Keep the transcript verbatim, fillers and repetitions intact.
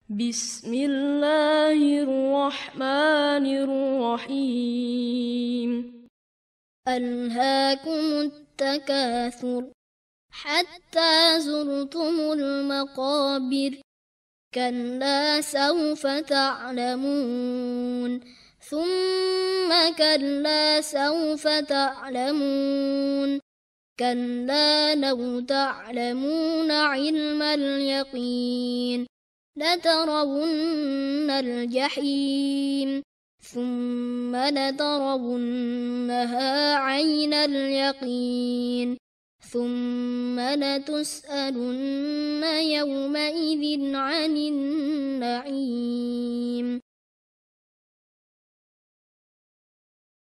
بسم الله الرحمن الرحيم. ألهاكم التكاثر حتى زرتم المقابر كلا سوف تعلمون ثم كلا سوف تعلمون كلا لو تعلمون علم اليقين لترون الجحيم ثم لترونها عين اليقين ثم لتسألن يومئذ عن النعيم.